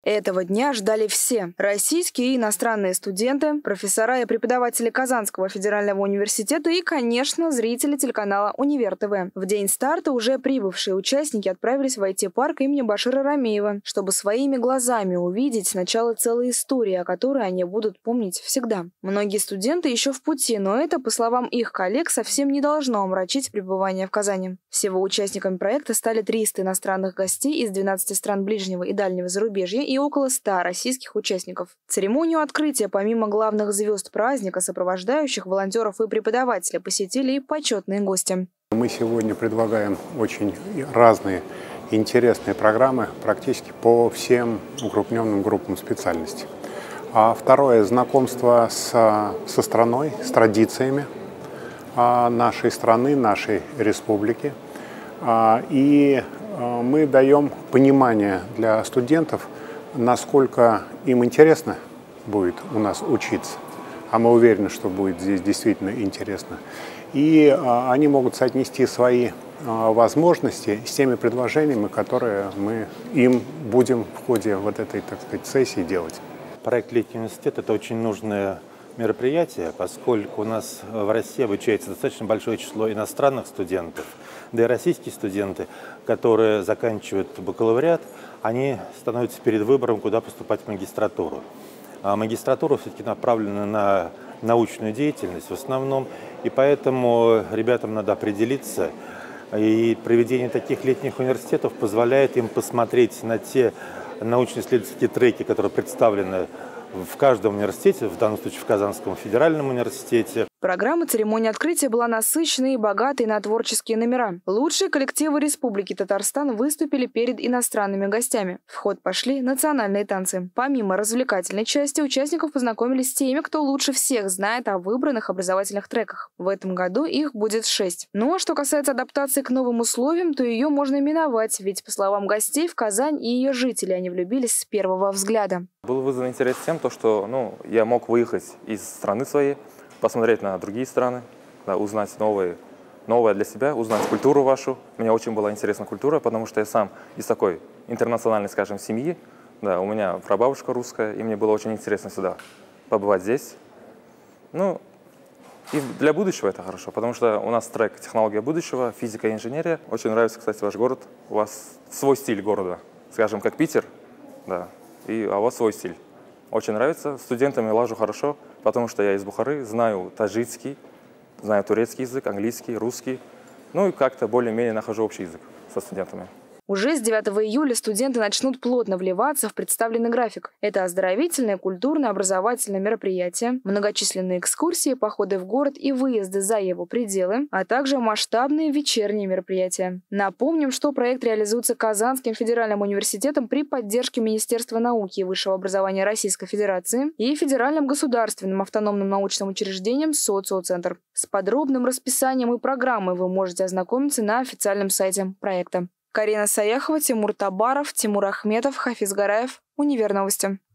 Этого дня ждали все – российские и иностранные студенты, профессора и преподаватели Казанского федерального университета и, конечно, зрители телеканала «Универ ТВ». В день старта уже прибывшие участники отправились в IT-парк имени Башира Рамеева, чтобы своими глазами увидеть начало целой истории, о которой они будут помнить всегда. Многие студенты еще в пути, но это, по словам их коллег, совсем не должно омрачить пребывание в Казани. Всего участниками проекта стали 300 иностранных гостей из 12 стран ближнего и дальнего зарубежья и около 100 российских участников. Церемонию открытия, помимо главных звезд праздника, сопровождающих волонтеров и преподавателей, посетили и почетные гости. Мы сегодня предлагаем очень разные интересные программы практически по всем укрупненным группам специальностей. А второе – знакомство со страной, с традициями нашей страны, нашей республики. И мы даем понимание для студентов, насколько им интересно будет у нас учиться. А мы уверены, что будет здесь действительно интересно. И они могут соотнести свои возможности с теми предложениями, которые мы им будем в ходе вот этой, так сказать, сессии делать. Проект «Летний университет» – это очень нужное мероприятие, поскольку у нас в России обучается достаточно большое число иностранных студентов, да и российские студенты, которые заканчивают бакалавриат, они становятся перед выбором, куда поступать в магистратуру. А магистратура все-таки направлена на научную деятельность в основном, и поэтому ребятам надо определиться. И проведение таких летних университетов позволяет им посмотреть на те научно-исследовательские треки, которые представлены в каждом университете, в данном случае в Казанском федеральном университете. Программа церемонии открытия была насыщенной и богатой на творческие номера. Лучшие коллективы Республики Татарстан выступили перед иностранными гостями. В ход пошли национальные танцы. Помимо развлекательной части, участников познакомились с теми, кто лучше всех знает о выбранных образовательных треках. В этом году их будет 6. Ну а что касается адаптации к новым условиям, то ее можно миновать, ведь, по словам гостей, в Казань и ее жители они влюбились с первого взгляда. Был вызван интерес тем, что я мог выехать из страны своей, посмотреть на другие страны, да, узнать новое для себя, узнать культуру вашу. Мне очень была интересна культура, потому что я сам из такой интернациональной, скажем, семьи. Да, у меня прабабушка русская, и мне было очень интересно сюда побывать здесь. Ну, и для будущего это хорошо, потому что у нас трек «Технология будущего», физика и инженерия. Очень нравится, кстати, ваш город. У вас свой стиль города, скажем, как Питер, да, а у вас свой стиль. Очень нравится. С студентами лажу хорошо, потому что я из Бухары, знаю таджикский, знаю турецкий язык, английский, русский. Ну и как-то более-менее нахожу общий язык со студентами. Уже с 9 июля студенты начнут плотно вливаться в представленный график. Это оздоровительное, культурное, образовательное мероприятие, многочисленные экскурсии, походы в город и выезды за его пределы, а также масштабные вечерние мероприятия. Напомним, что проект реализуется Казанским федеральным университетом при поддержке Министерства науки и высшего образования Российской Федерации и Федеральным государственным автономным научным учреждением «Социоцентр». С подробным расписанием и программой вы можете ознакомиться на официальном сайте проекта. Карина Саяхова, Тимур Табаров, Тимур Ахметов, Хафиз Гараев. Универ Новости.